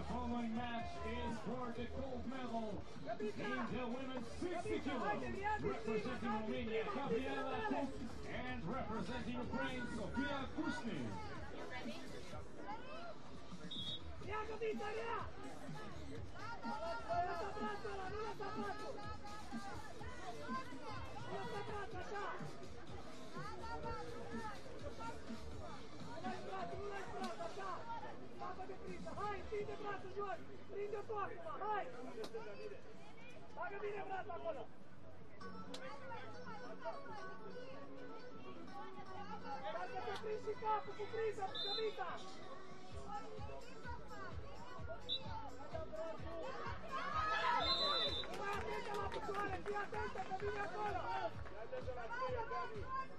following match is for the gold medal in the women's 60 kilo. Representing Romania, Gabriela Cook, and representing Ukraine, Sofia Kushny. Hai, întinde brațul jos! Prinde-o acum, hai! Bagă bine brațul acolo! Dacă te prinzi și capul cu priză, Gămita! Nu mai atentă la picioare, fii atentă că vine acolo! Fii atentă la tine, Gămi!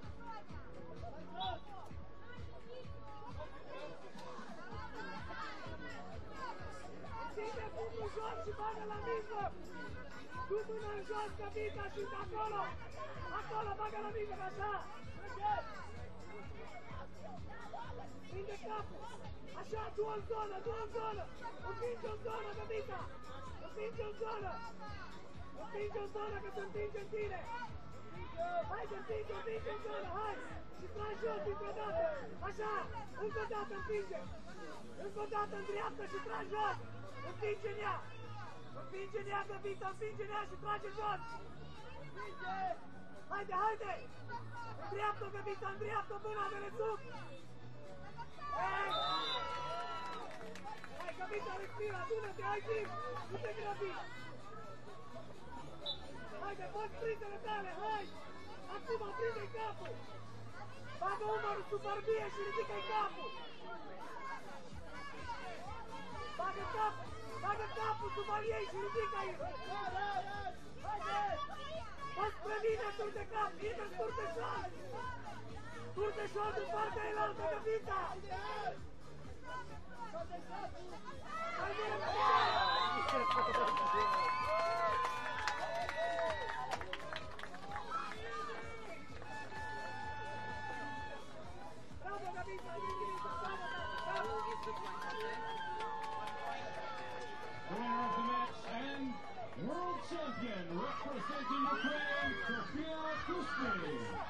Ține pumnul jos și bagă la mijloc! Du mâna în jos, Gămita, și acolo! Acolo, bagă la mijloc, așa! Prinde capul! Așa, du-o în zonă, du-o în zonă! Împinge în zonă, Gămita! Împinge în zonă! Împinge în zonă, că se împinge în tine! Hai să împinge în zonă, hai! Și tragi jos dintr-o dată! Așa! Încă o dată împinge! Încă o dată în dreapta și tragi jos! Împinge în ea! Împinge în ea, Gămita, împinge în ea și trage jos! Împinge! Haide, haide! Îndreaptă, Gămita, îndreaptă mâna de rețuc! Hai! Hai, Gămita, respira, adună-te, ai timp! Nu te grăbi! Haide, fă sprintele tale, hai! Acum, prinde-i capul! Bagă umărul sub bărbie și ridică-i capul! Bagă capul sub aliei și ridică-i! Haide! Fă spre mine, tur de cap! Intră, tur de șold! Tur de șold în partea elaltă, Gămita! Hai bine, bravo, Gămita! Winner of the match and world champion representing Ukraine, Sofia Kushny.